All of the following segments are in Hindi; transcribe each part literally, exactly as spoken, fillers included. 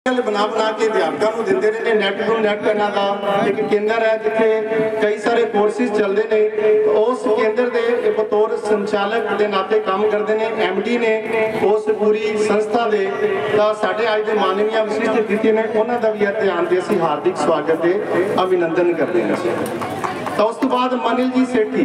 बना बना के अध्यापकों को देंगे ने। नैट टू नैट इन्हां दा एक केंद्र है जिथे कई सारे कोर्सेस चलते हैं। तो उस केंद्र के बतौर संचालक के नाते काम करते हैं एम डी ने उस पूरी संस्था के। तो साढ़े अज के माननीय विशिष्ट अतिथि ने उन्होंने का भी ध्यान दे असीं हार्दिक स्वागत के अभिनंदन करते हैं। तो उस तो बाद मनिल जी सेठी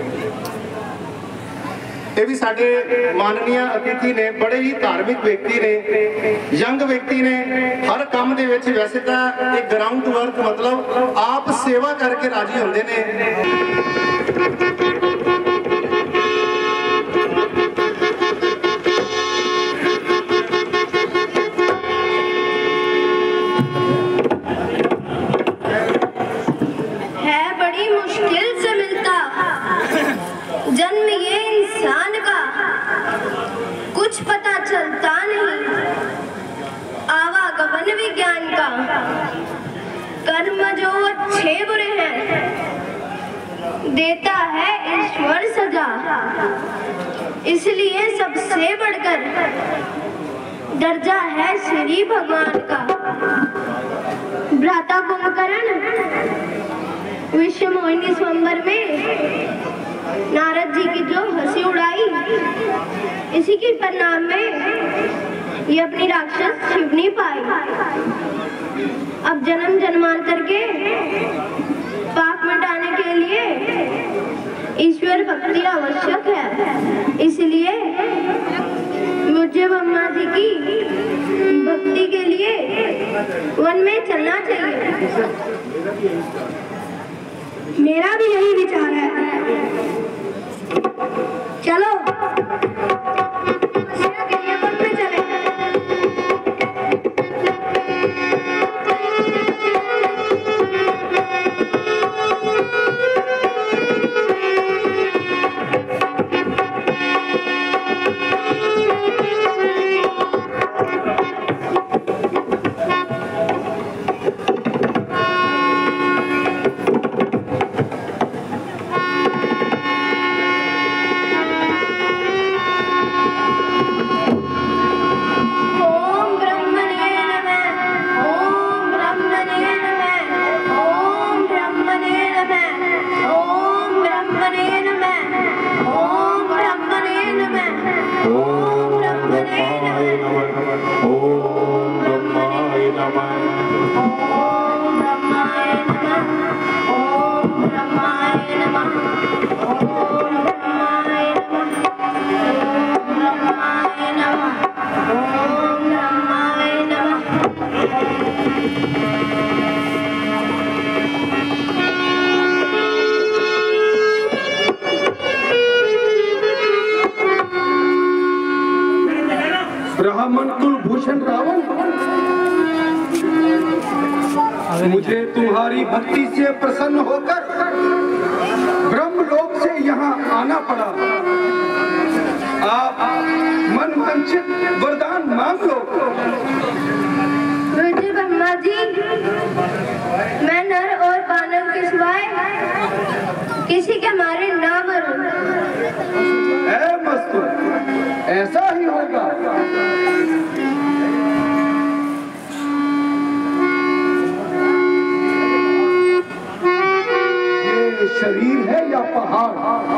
ये भी साडे माननीय अतिथि ने, बड़े ही धार्मिक व्यक्ति ने, यंग व्यक्ति ने। हर काम दे विच वैसे तो एक ग्राउंड वर्क मतलब आप सेवा करके राजी होंदे ने। है बड़ी मुश्किल से मिलता जन्म ये इंसान का, कुछ पता चलता नहीं आवागमन विज्ञान का। कर्म जो अच्छे बुरे हैं देता है ईश्वर सजा, इसलिए सबसे बढ़कर दर्जा है श्री भगवान का। भ्राता कुंभकर्ण विश्व मोहिनी स्वयंवर में नारद जी की जो हंसी उड़ाई, इसी के परिणाम में ये अपनी राक्षस शिवनी पाई। अब जन्म जन्मांतर के पाप मिटाने के लिए ईश्वर भक्ति आवश्यक है, इसलिए मुझे ब्रह्मा जी की भक्ति के लिए वन में चलना चाहिए। मेरा भी यही विचार है। चलो ब्राह्मण कुलभूषण रावण, मुझे तुम्हारी भक्ति से प्रसन्न होकर ब्रह्मलोक से यहाँ आना पड़ा। आप मन वांछित वरदान मांग लो। मुझे ब्रह्मा जी, मैं नर और बानर के सिवाय किसी के मारे ना मरूं। ऐ मस्तू, ऐसा ही होगा। ये शरीर है या पहाड़?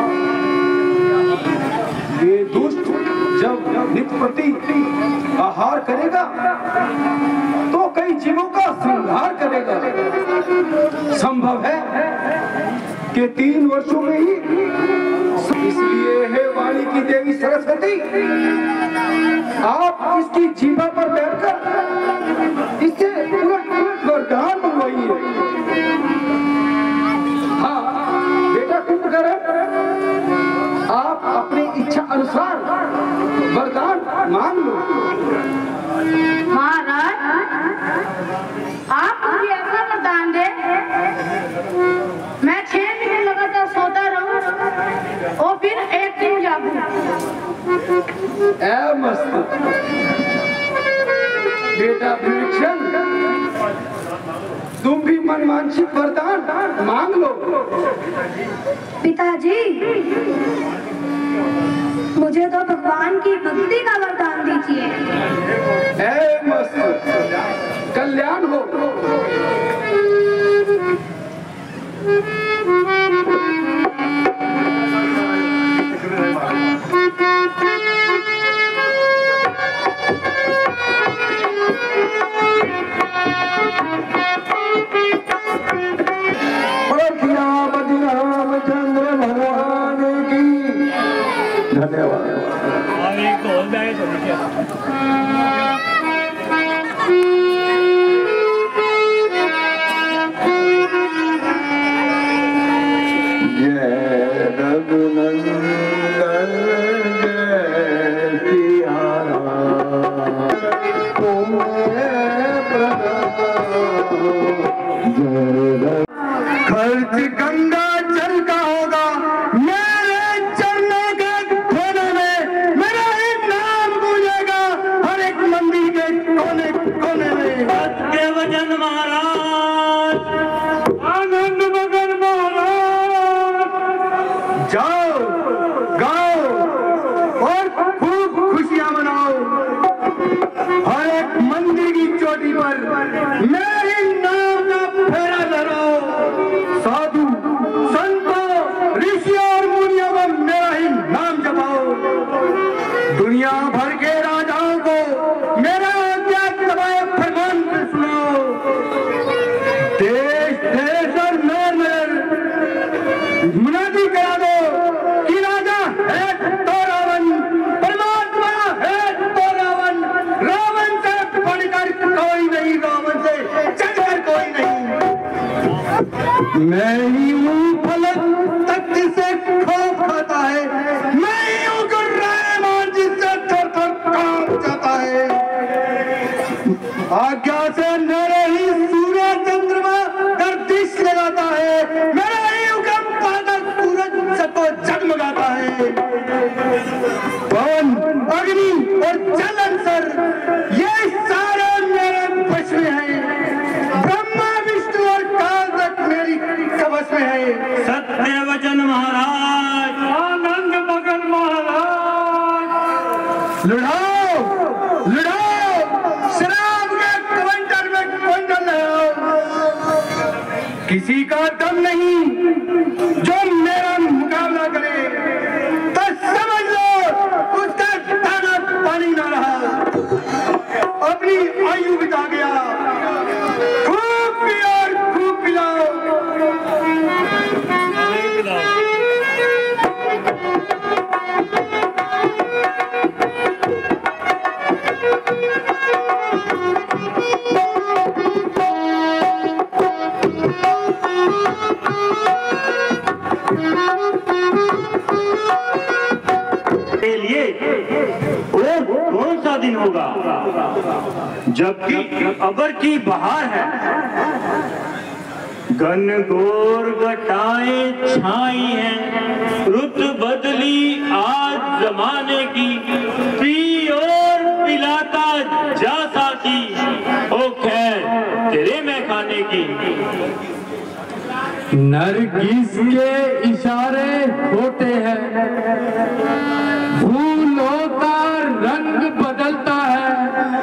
ये दुष्ट जब नित्य प्रति आहार करेगा तो कई जीवों का संहार करेगा। संभव है कि तीन वर्षों में ही। इसलिए हे वाणी की देवी सरस्वती, आप इसकी जीभा पर बैठकर इससे उलट उलट वरदान मंगवाइए। हाँ बेटा कुंभकर्ण, आप अपनी इच्छा अनुसार वरदान मांग लो। महाराज, आप मुझे ऐसा वरदान दे मैं छह महीने लगातार सोता रहूं और फिर एक दिन जागूं। ऐ मस्त बेटा विलक्षण, तुम भी मनवांछित वरदान मांग लो। पिताजी, मुझे तो भगवान की भक्ति का वरदान दीजिए। ऐ मस्त सत्यवचन महाराज, आनंद मगन महाराज, जाओ गाओ और खूब खुशियां मनाओ। हर एक मंदिर की चोटी पर मेरे नाम का फेरा धराओ। साधु संतों ऋषि और मुनियों को मेरा ही नाम जपाओ। दुनिया भर के राजाओं को मेरा आज्ञा दबाए फरमान पे सुनाओ। देश देश और नर नर मुनादी करा दो कि राजा है तो रावण, परमात्मा है तो रावण, रावण से बढ़कर कोई नहीं, रावण से चढ़कर कोई नहीं। मैं ही हूँ फलक तख्त से खौफ खाता है, मैं ही हूँ गुर्रामान जिससे थर थर कांप जाता है। आज्ञा से मेरे ही सूर्य चंद्रमा गर्दिश लगाता है, मेरा ही हुक्म पाकर सूरज सबको जगमगाता है। पवन अग्नि और जल अंसर ये सारे मेरे वश में हैं। ब्रह्मा विष्णु और काल तक मेरी कवच में है। सत्यवचन महाराज, आनंद मगन महाराज, लुढ़ाओ लुढ़ाओ, शराब के क्विंटल में क्विंटल लगाओ। किसी का दम नहीं जो मेरा मुकाबला करे, तो समझ लो उसका दाना पानी ना रहा, अपनी आयु बिता गया। खूब पियो और खूब पिलाओ। के लिए और कौन सा दिन होगा, जबकि अबर की बहार है। घन घोर घटाएं छाई हैं, रुत बदली आज जमाने की, पी और पिलाता जा साकी, ओ खैर तेरे में खाने की। नरगिस के इशारे होते हैं, फूलों का रंग बदलता है,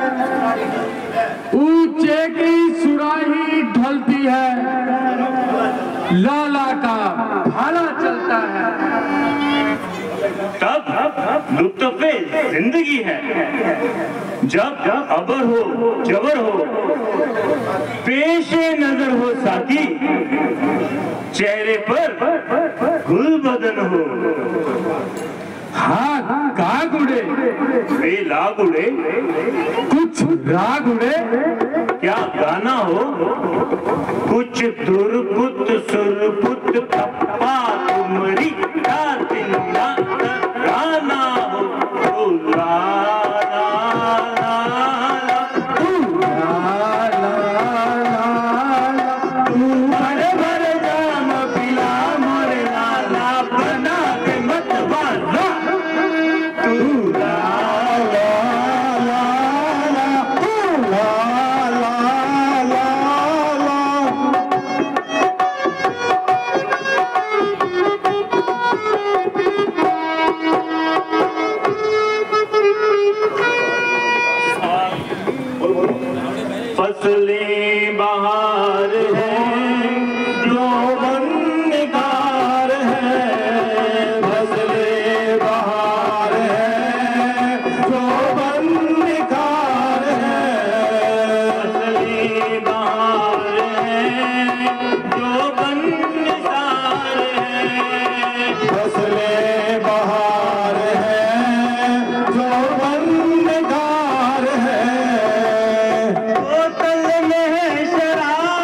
ऊंचे की सुराही ढलती है, लाला का भाला चलता है। तब लुत्फ़े जिंदगी है, जब अबर हो जबर हो, पेशे नजर हो साकी, चेहरे पर गुल बदन हो। हाँ काग उड़े, वे लाग उड़े, कुछ राग उड़े, क्या गाना हो, कुछ दुर्पुत सुरपुत पप्पा तुमरी क्या दिन गाना हो। ओ ला ला ला ला, तू ला ला ला, तू भर भर जाम पिला मोरे लाला, बना के मत बाला, तू ला ला ला ला, तू ला ला ला ला। फसलें बहार है जो बनकार है, फसलें बहार है जो बनकार है, फसलें बहार है जो बनकार है, फसलें बहार है जो बनकार है। बोतल में है शराब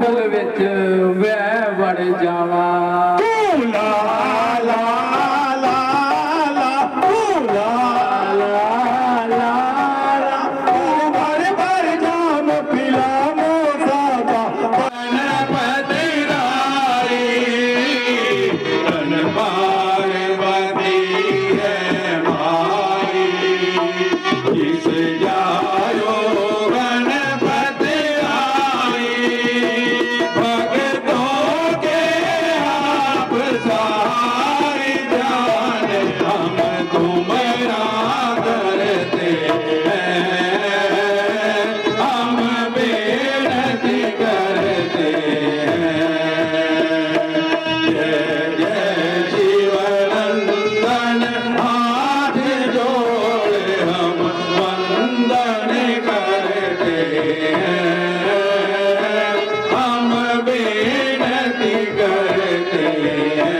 मुश्किल विच मैं वड़ जावा ला ला ला ला ला ला ला बार बार जाम पिला मोसाबा बन पतिराई बन पार्वती है माई जिस जायो गणपति आई भगतों के आप सारी जान हम तुम्हारा करते हैं हम बेनती करते हैं जय जय शिवनंदन हाथ जोड़े हम वंदन करते हैं हम बेनती करते हैं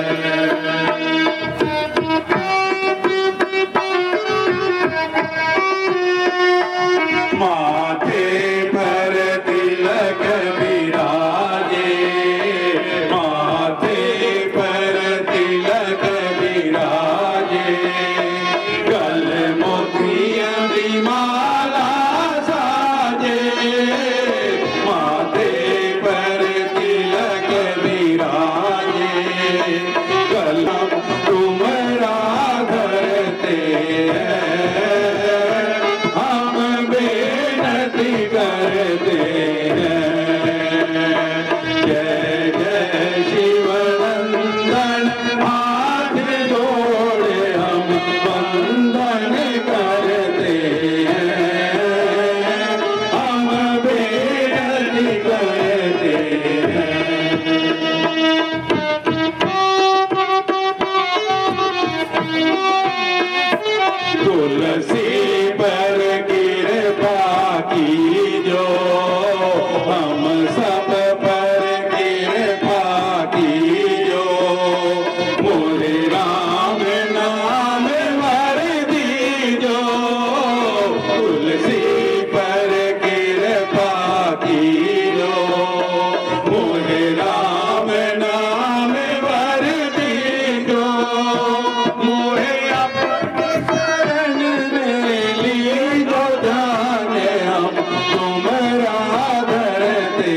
माथे पर तिलक विराजे माथे पर तिलक विराजे गल मोतियों की माला साजे माथे पर तिलक विराजे गल तुम्हारा धरते हैं हम बेनती करते हैं जय जय शिवनंदन हाथ जोड़े हम वंदन करते हैं हम बेनती करते हैं तुलसी पर कृपा की जो हम सब पर कृपा की जो मोरे राम नाम वर दीजो तुलसी पर कृपा की जो मोरे राम नाम वर दीजो मोहे शरण में लीजो जाने हम तुम्हारा धरते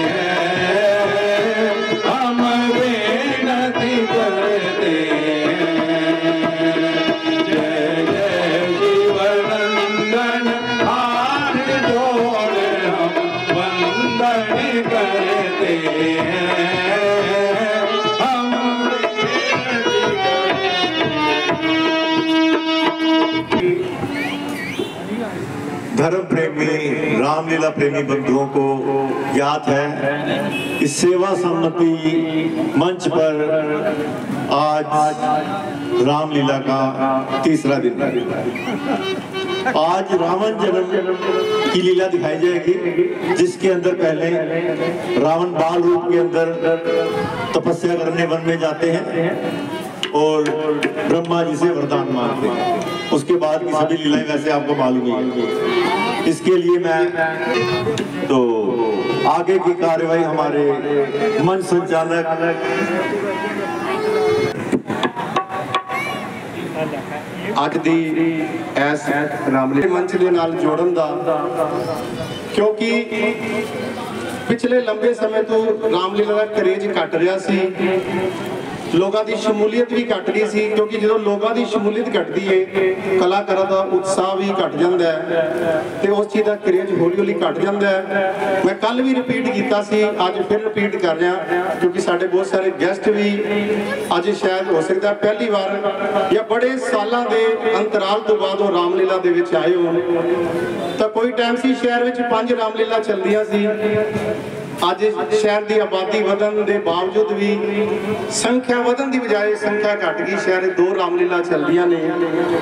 हैं हम बेनती करते हैं जय जय शिवनंदन हाथ जोड़े हम वंदन करते हैं हम बेनती धर्म प्रेमी रामलीला प्रेमी बंधुओं को ज्ञात है इस सेवा सम्मति मंच पर आज रामलीला का तीसरा दिन है। आज रावण जन्म की लीला दिखाई जाएगी जिसके अंदर पहले रावण बाल रूप के अंदर तपस्या करने वन में जाते हैं और ब्रह्मा जी से वरदान मांगते हैं। उसके बाद की सभी लीलाएं वैसे आपको मालूम है। इसके लिए मैं तो आगे की कार्यवाही हमारे मंच संचालक ਅੱਜ ਦੀ ਇਸ ਰਾਮਲੀਲਾ ਮੰਚ ਦੇ ਨਾਲ ਜੋੜਨ ਦਾ ਕਿਉਂਕਿ ਪਿਛਲੇ ਲੰਬੇ ਸਮੇਂ ਤੋਂ ਰਾਮਲੀਲਾ ਦਾ ਕਰੇਜ ਘਟ ਰਿਹਾ ਸੀ ਲੋਕਾਂ ਦੀ ਸ਼ਮੂਲੀਅਤ ਵੀ ਘਟ ਗਈ ਸੀ ਕਿਉਂਕਿ ਜਦੋਂ ਲੋਕਾਂ ਦੀ ਸ਼ਮੂਲੀਅਤ ਘਟਦੀ ਏ ਕਲਾਕਾਰਾਂ ਦਾ ਉਤਸ਼ਾਹ ਵੀ ਘਟ ਜਾਂਦਾ ਹੈ ਤੇ ਉਸ ਚੀਜ਼ ਦਾ ਕਰੇਜ ਹੌਲੀ ਹੌਲੀ ਘਟ ਜਾਂਦਾ ਹੈ। ਮੈਂ ਕੱਲ ਵੀ ਰਿਪੀਟ ਕੀਤਾ ਸੀ ਅੱਜ ਫਿਰ ਰਿਪੀਟ ਕਰ ਰਿਹਾ ਕਿਉਂਕਿ ਸਾਡੇ ਬਹੁਤ ਸਾਰੇ ਗੈਸਟ ਵੀ ਅੱਜ ਸ਼ਾਇਦ ਹੋ ਸਕਦਾ ਪਹਿਲੀ ਵਾਰ ਜਾਂ ਬੜੇ ਸਾਲਾਂ ਦੇ ਅੰਤਰਾਲ ਤੋਂ ਬਾਅਦ ਉਹ ਰਾਮਲੀਲਾ ਦੇ ਵਿੱਚ ਆਏ ਹੋਣ। ਤਾਂ ਕੋਈ ਟਾਈਮ ਸੀ ਸ਼ਹਿਰ ਵਿੱਚ ਪੰਜ ਰਾਮਲੀਲਾ ਚੱਲਦੀਆਂ ਸੀ ਅੱਜ ਸ਼ਹਿਰ ਦੀ ਆਬਾਦੀ ਵਧਣ ਦੇ ਬਾਵਜੂਦ ਵੀ ਸੰਖਿਆ ਵਧਣ ਦੀ ਬਜਾਏ ਸੰਖਿਆ ਘਟ ਗਈ ਸ਼ਹਿਰ ਦੋ ਰਾਮਲੀਲਾ ਚੱਲਦੀਆਂ ਨੇ।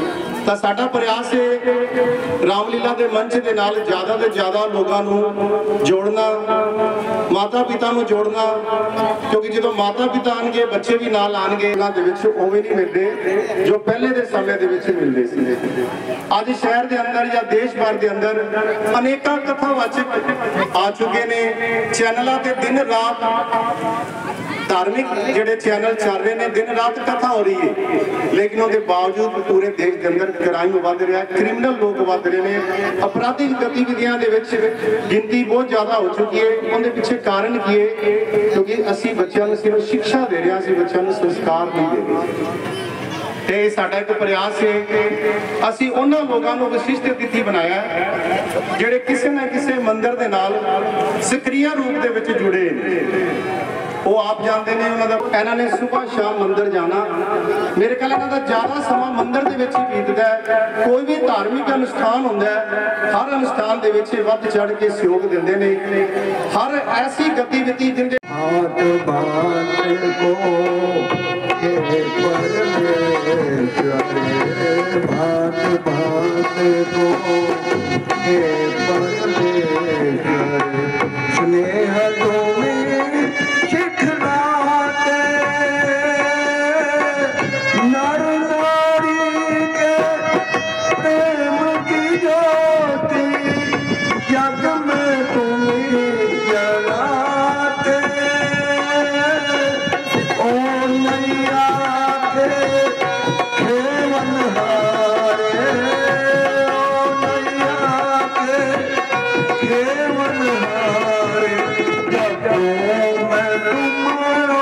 ਤਾਂ ਸਾਡਾ ਪ੍ਰਯਾਸ ਹੈ ਰਾਮਲੀਲਾ ਦੇ ਮੰਚ ਦੇ ਨਾਲ ਜ਼ਿਆਦਾ ਤੋਂ ਜ਼ਿਆਦਾ ਲੋਕਾਂ ਨੂੰ ਜੋੜਨਾ, ਮਾਤਾ ਪਿਤਾ ਨੂੰ ਜੋੜਨਾ, ਕਿਉਂਕਿ ਜਦੋਂ ਮਾਤਾ ਪਿਤਾ ਆਣਗੇ ਬੱਚੇ ਵੀ ਨਾਲ ਆਣਗੇ। ਇਹਨਾਂ ਦੇ ਵਿੱਚ ਉਵੇਂ ਨਹੀਂ ਮਿਲਦੇ ਜੋ ਪਹਿਲੇ ਦੇ ਸਮੇਂ ਦੇ ਵਿੱਚ ਮਿਲਦੇ ਸੀ। ਅੱਜ ਸ਼ਹਿਰ ਦੇ ਅੰਦਰ ਜਾਂ ਦੇਸ਼ ਭਰ ਦੇ ਅੰਦਰ ਅਨੇਕਾਂ ਕਥਾਵਾਚਕ ਆ ਚੁੱਕੇ ਨੇ ਚੈਨਲਾਂ ਤੇ, ਦਿਨ ਰਾਤ धार्मिक ਜਿਹੜੇ ਚੈਨਲ ਚੱਲ ਰਹੇ ਨੇ, ਦਿਨ ਰਾਤ ਕਥਾ ਹੋ ਰਹੀ ਹੈ, ਲੇਕਿਨ ਉਹਦੇ ਬਾਵਜੂਦ ਪੂਰੇ ਦੇਸ਼ ਦੇ ਅੰਦਰ ਕ੍ਰਾਈਮ ਵੱਧ ਰਿਹਾ, ਕ੍ਰਿਮੀਨਲ ਲੋਕ ਵੱਧ ਰਹੇ ਨੇ, ਅਪਰਾਧਿਕ ਗਤੀਵਿਧੀਆਂ ਦੇ ਵਿੱਚ ਗਿਣਤੀ ਬਹੁਤ ਜ਼ਿਆਦਾ ਹੋ ਚੁੱਕੀ ਹੈ। ਉਹਦੇ ਪਿੱਛੇ ਕਾਰਨ ਕੀ ਹੈ? ਕਿਉਂਕਿ ਅਸੀਂ ਬੱਚਿਆਂ ਨੂੰ ਸਿਰਫ ਸਿੱਖਿਆ ਦੇ ਰਹੇ ਹਾਂ, ਅਸੀਂ ਬੱਚਿਆਂ ਨੂੰ ਸੰਸਕਾਰ ਨਹੀਂ ਦੇ ਰਹੇ। ਤੇ ਸਾਡਾ ਇੱਕ ਪ੍ਰਯਾਸ ਹੈ ਕਿ ਅਸੀਂ ਉਹਨਾਂ ਲੋਕਾਂ ਨੂੰ ਵਿਸ਼ਿਸ਼ਟ ਅਤਿਥੀ ਬਣਾਇਆ ਜਿਹੜੇ ਕਿਸੇ ਨਾ ਕਿਸੇ ਮੰਦਿਰ ਦੇ ਨਾਲ ਸਕਰੀਆ ਰੂਪ ਦੇ ਵਿੱਚ ਜੁੜੇ ਨੇ। ਉਹ ਆਪ ਜਾਣਦੇ ਨੇ, ਉਹਨਾਂ ਦਾ ਇਹਨਾਂ ਨੇ ਸੁਬਹ ਸ਼ਾਮ ਮੰਦਿਰ ਜਾਣਾ। ਮੇਰੇ ਖਿਆਲ ਇਹਨਾਂ ਦਾ ਜ਼ਿਆਦਾ ਸਮਾਂ ਮੰਦਿਰ ਦੇ ਵਿੱਚ ਹੀ ਬੀਤਦਾ ਹੈ। ਕੋਈ ਵੀ ਧਾਰਮਿਕ ਅਨੁਸ਼ਠਾਨ ਹੁੰਦਾ ਹੈ, ਹਰ ਅਨੁਸ਼ਠਾਨ ਦੇ ਵਿੱਚ ਵੱਧ ਚੜ੍ਹ ਕੇ ਸਹਿਯੋਗ ਦਿੰਦੇ ਨੇ। ਹਰ ਐਸੀ ਗਤੀਵਿਧੀ ਜਿੰਦੇ हाथ बात को हे परमेश्वर, बात बात को हे परमेश्वर, स्नेह तुम्हें सिखलाते नर नारी के प्रेम की ज्योति जग में तुम्हें जलाते। ओ नैया के खेवन हारे, ओ नैया के खेवन हारे, जब मैं तुम्हारो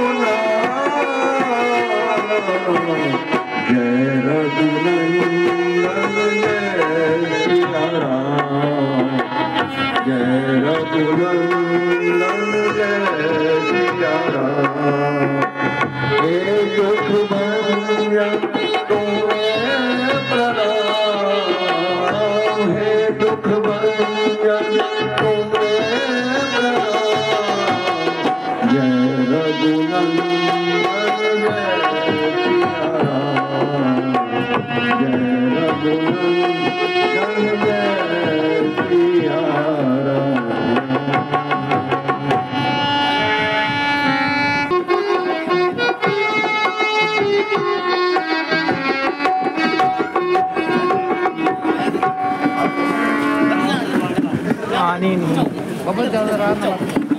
जय रघुनंदन जय सिया राम, जय रघुनंदन जय सिया राम। हे दुख भंजन तुम्हें प्रणाम, हे दुख भंजन तुम्हें प्रणाम, जय रघुनंदन जय सिया राम, जय रघुनंदन जय सिया राम। नहीं नहीं बबल ज्यादा रहा ना।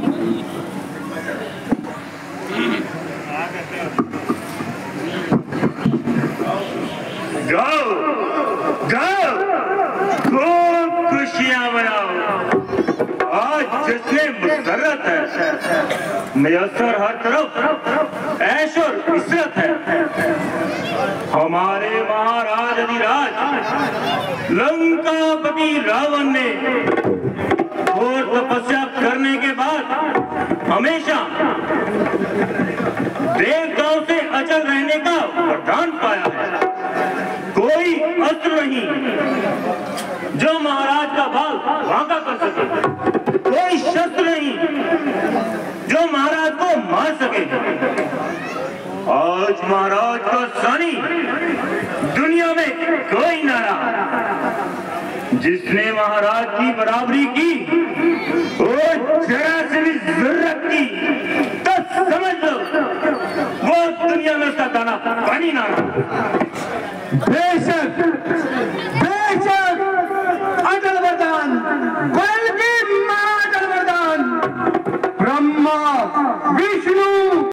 गाओ गाओ खूब खुशियां मनाओ, आज जश्न मुसर्रत है, मयसर हर तरफ ऐश और इज्जत है। हमारे महाराज अधिराज लंकापति रावण ने और तपस्या करने के बाद हमेशा देवताओं से अचल रहने का वरदान पाया है। कोई अस्त्र नहीं जो महाराज का बाल वांका कर सके, कोई शस्त्र नहीं जो महाराज को मार सके। आज महाराज का सानी दुनिया में कोई ना रहा। जिसने महाराज की बराबरी की वो जरा से भी जरूरत की तो समझ लो वो दुनिया में उसका दाना पानी ना रहा। बेशक